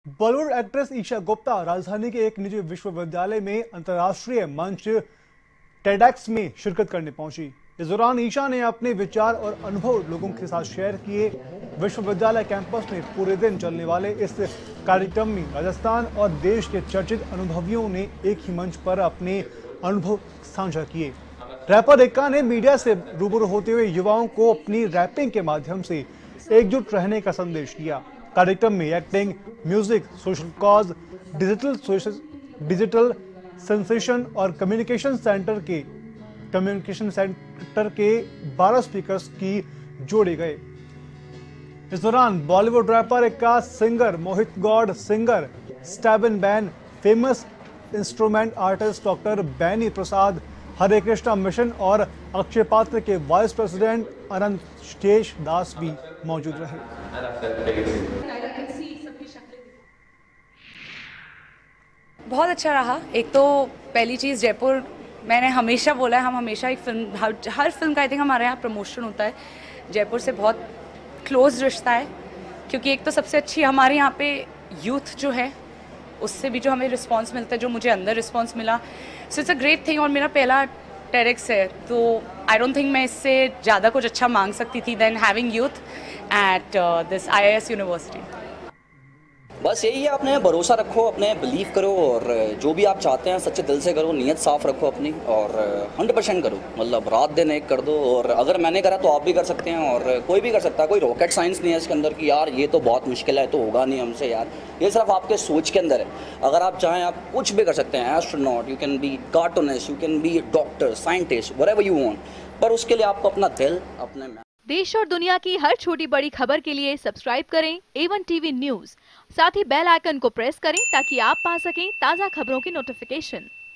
Bollywood actress Isha Gupta राजधानी के एक निजी विश्वविद्यालय में अंतर्राष्ट्रीय मंच टेडेक्स में शिरकत करने पहुंची। इस दौरान ईशा ने अपने विचार और अनुभव लोगों के साथ शेयर किए। विश्वविद्यालय कैंपस में पूरे दिन चलने वाले इस कार्यक्रम में राजस्थान और देश के चर्चित अनुभवियों ने एक ही मंच पर अपने अनुभव साझा किए। रैपर एक्का ने मीडिया से रूबरू होते हुए युवाओं को अपनी रैपिंग के माध्यम से एकजुट रहने का संदेश दिया। कार्यक्रम में acting, music, social cause, digital sensation और कम्युनिकेशन सेंटर के 12 स्पीकर्स की जोड़े गए। इस दौरान Bollywood rapper Ekka, singer Mohit Gaur, singer Stebin Ben, famous instrument artist doctor Beni Prasad, Hare Krishna mission और अक्षय पात्र के वाइस प्रेसिडेंट अनंत शेष दास भी मौजूद रहे। बहुत अच्छा रहा। एक तो पहली चीज़, जयपुर मैंने हमेशा बोला है, हम हमेशा एक फिल्म, हर फिल्म का आई थिंक हमारे यहाँ प्रमोशन होता है। जयपुर से बहुत क्लोज रिश्ता है, क्योंकि एक तो सबसे अच्छी हमारे यहाँ पे यूथ जो है, उससे भी जो हमें रिस्पांस मिलता है, जो मुझे अंदर रिस्पांस मिला, so it's a great thing. और मेरा पहला टेडेक्स है, तो आई डोंट थिंक मैं इससे ज़्यादा कुछ अच्छा मांग सकती थी than having youth at this IIS university. बस यही है, अपने भरोसा रखो, अपने बिलीव करो और जो भी आप चाहते हैं सच्चे दिल से करो, नीयत साफ रखो अपनी और 100% करो, मतलब रात दिन एक कर दो। और अगर मैंने करा तो आप भी कर सकते हैं और कोई भी कर सकता है। कोई रॉकेट साइंस नहीं है इसके अंदर कि यार ये तो बहुत मुश्किल है तो होगा नहीं हमसे यार। ये सिर्फ आपके सोच के अंदर है। अगर आप चाहें आप कुछ भी कर सकते हैं। Astronaut, you can be cartoonist, you can be doctor, scientist, whatever you want, पर उसके लिए आपको अपना दिल, अपने देश और दुनिया की हर छोटी बड़ी खबर के लिए सब्सक्राइब करें A1 TV न्यूज़। साथ ही बेल आइकन को प्रेस करें ताकि आप पा सकें ताज़ा खबरों की नोटिफिकेशन।